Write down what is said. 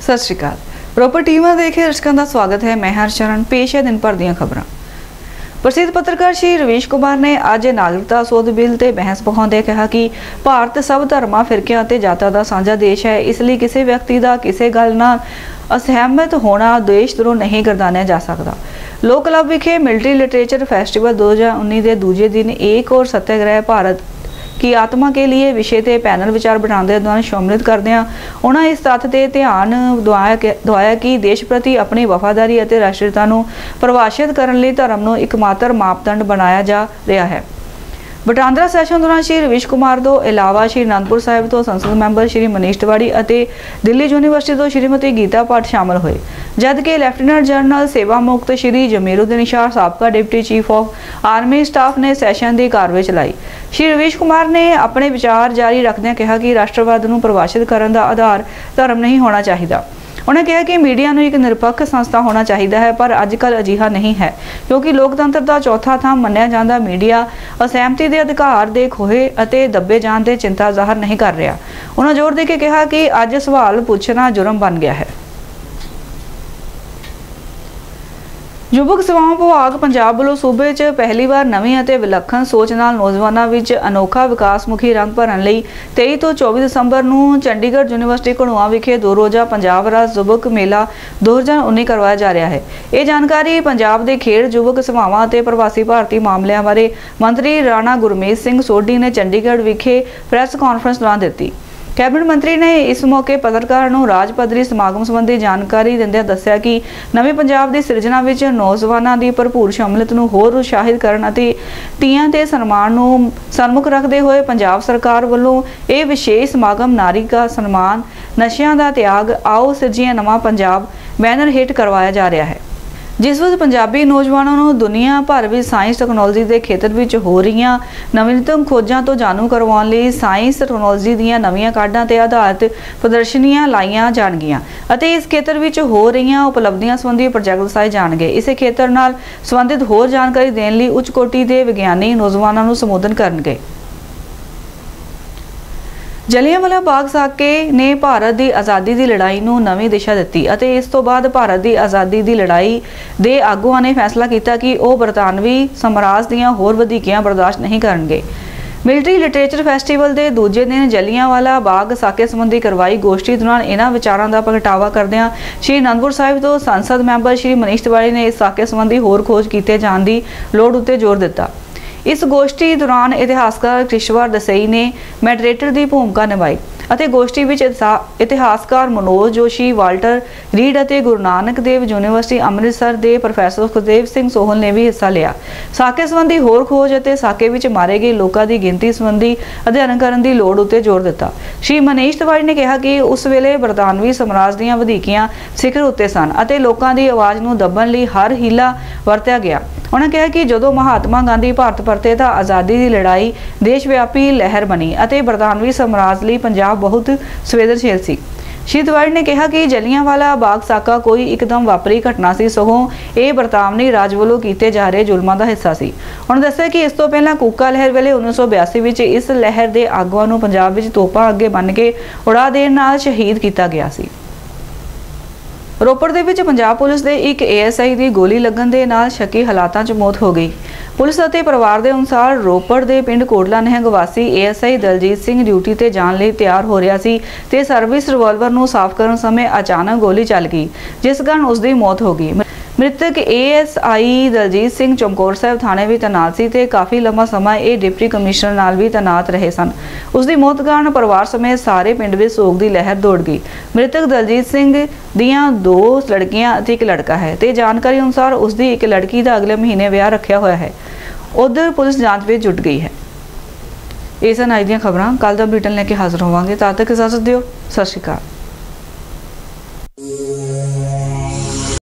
सत श्री अकाल। रोपर टीवी देखे दर्शकों का स्वागत है। मैं हरचरण। पेश है दिन भर दी खबर। प्रसिद्ध पत्रकार श्री रवीश कुमार ने अज नागरिकता सोध बिल ते बहस पकाउंदे कहा कि भारत सब धर्मां फिरकियां ते जातां दा साझा देश है, इसलिए किसी व्यक्ति का किसी गल नाल असहमत होना देशद्रोह नहीं गर्दानिया जा सकता। लोक क्लब विखे मिलिट्री लिटरेचर फेस्टिवल 2019 के दूजे दिन एक और सत्याग्रह भारत की आत्मा के लिए विषय ते पैनल विचार बिठाने दौरान सम्मिलित करदियां उन्होंने इस तत्थ ते ध्यान दवाया कि देश प्रति अपनी वफादारी और राष्ट्रीयता नूं परिभाषित करने लई धर्म नूं एकमात्र मापदंड बनाया जा रहा है। बटांदरा सैशन दौरान श्री रवीश कुमार तो इलावा श्री आनंदपुर साहिब तो संसद मैंबर श्री मनीष तिवाड़ी और दिल्ली यूनीवर्सिटी तो श्रीमती गीता भट्ट शामिल हुए, जबकि लैफ्टिनेंट जनरल सेवा मुक्त श्री जमीरुद्दीन निशार साबका deputy chief of army staff ने सैशन की कार्रवाई चलाई। श्री रवीश कुमार ने अपने विचार जारी रखदे कहा कि राष्ट्रवाद नूं परिभाषित करने का आधार धर्म नहीं होना चाहिए। उन्होंने कहा कि मीडिया नूं एक निरपक्ष संस्था होना चाहिए है, पर अजकल अजिहा नहीं है, क्योंकि लोकतंत्र का चौथा थां मन्निया जांदा मीडिया असहमति के अधिकार के खोहे और दबे जाने की चिंता जाहिर नहीं कर रहा। उन्होंने जोर दे के कहा कि अज सवाल पूछना जुर्म बन गया है। युवक सेवावां विभाग पंजाब वालों सूबे च पहली बार नवीं और विलक्षण सोच नाल नौजवानों में अनोखा विकासमुखी रंग भरन लई 23 तो 24 दिसंबर नूं चंडीगढ़ यूनीवर्सिटी घड़ुआ विखे 2 रोज़ा पंजाब राज युवक मेला 2019 करवाया जा रहा है। ये जानकारी पंजाब के खेड युवक सेवावां और प्रवासी भारतीय मामलों बारे मंत्री राणा गुरमीत सिंह सोढ़ी ने चंडीगढ़ विखे प्रैस कॉन्फ्रेंस दौरान दी। कैबिनेट मंत्री ने इस मौके पत्रकारों को राज पद्धरी समागम संबंधी जानकारी दिंदे दस्सिया कि नवे पंजाब की सिरजना विच नौजवानों की भरपूर शमूलियत नूं होर उत्साहित करन अते धीआं ते सन्मान नूं सन्मुख रखते हुए पंजाब सरकार वालों यह विशेष समागम नारी का सन्मान, नशियां दा त्याग, आओ सिरजिए नवां पंजाब बैनर हेठ करवाया जा रहा है, जिस विच पंजाबी नौजवानों को दुनिया भर में साइंस टैक्नोलॉजी के खेतर में हो रही नवीनतम खोजां तो जाणू करवाउण लई साइंस टैक्नोलॉजी दीआं नवीआं काढां ते आधारित प्रदर्शनियां लाईआं जाणगीआं अते इस खेतर में हो रही उपलब्धियां संबंधी प्रोजैक्ट दसाए जाणगे। इस खेतर नाल संबंधित होर जानकारी देण लई उच्च कोटि के विग्यानी नौजवानों को संबोधन करनगे। जलियांवाला बाग साके ने भारत की आज़ादी की लड़ाई नूं नवीं दिशा दी और इस तो बाद भारत की आज़ादी की लड़ाई के आगुआं ने फैसला किया कि वह बरतानवी साम्राज दीआं होर वधीकियां बर्दाश्त नहीं करनगे। मिलिट्री लिटरेचर फेस्टिवल के दूजे दिन जलियांवाला बाग साके संबंधी करवाई गोष्ठी दौरान इन्हां विचारां का प्रगटावा करदिआं श्री आनंदपुर साहिब तो संसद मैंबर श्री मनीष तिवाड़ी ने इस साके संबंधी होर खोज किए जाने की लोड़ उत्ते जोर दिता। इस गोष्ठी दौरान इतिहासकार कृष्णवर दसई ने मैडरेटर की भूमिका निभाई और गोष्ठी में इतिहासकार मनोज जोशी, वाल्टर रीड और गुरु नानक देव यूनीवर्सिटी अमृतसर के प्रोफैसर सुखदेव सिंह सोहल ने भी हिस्सा लिया। साके संबंधी होर खोज और साके में मारे गए लोगों की गिनती संबंधी अध्ययन करने की लोड़ उत्ते जोर दिता। श्री मनीष तिवाड़ी ने कहा कि उस वेले बरतानवी साम्राज दीआं वधीकियां सिखर उत्ते सन और लोगों की आवाज़ नूं दबण लई हर हीला वरतिया गया। उन्होंने कहा कि जदों महात्मा गांधी भारत परते तो आज़ादी की लड़ाई देशव्यापी लहर बनी और बरतानवी साम्राज लई पंजाब बहुत संवेदनशील सी। श्री तिवाड़ी ने कहा कि जलियांवाला बाग साका कोई एकदम वापरी घटना सी, सगों ये बरतानवी राज वालों किए जा रहे जुल्मां का हिस्सा सी। उन्होंने दस्सिया कि इस तो पहला कूका लहर वेले 1982 में इस लहर के आगुआं नूं पंजाब विच तोपां अगे बन के उड़ा देण नाल शहीद किया गया सी। रोपड़ दे विच पंजाब पुलिस के एक ASI की गोली लगन के नाल शकी हालातां च मौत हो गई। पुलिस और परिवार के अनुसार रोपड़ के पिंड कोटला नहंग वासी ASI दलजीत सिंह ड्यूटी ते जाण लई तैयार हो रहा सी ते सर्विस रिवॉल्वर नूं साफ करन समय अचानक गोली चल गई, जिस कारण उसकी मौत हो गई। मृतक ASI दलजीत सिंह चमकौर साहब थाने भी तैनात सी ते काफ़ी लंबा समय ये डिप्टी कमिश्नर नाल भी तैनात रहे सन। उसकी मौत कारण परिवार समेत सारे पिंड में सोग की लहर दौड़ गई। मृतक दलजीत सिंह दियां 2 लड़कियां और एक लड़का है ते जानकारी अनुसार उसकी एक लड़की का अगले महीने विआह रखा हुआ है। उधर पुलिस जांच में जुट गई है। ये सन अज दी खबरां। कल दा बुलेटिन लेके हाजिर होवांगे। तद तक इजाजत दिओ। सत श्री अकाल।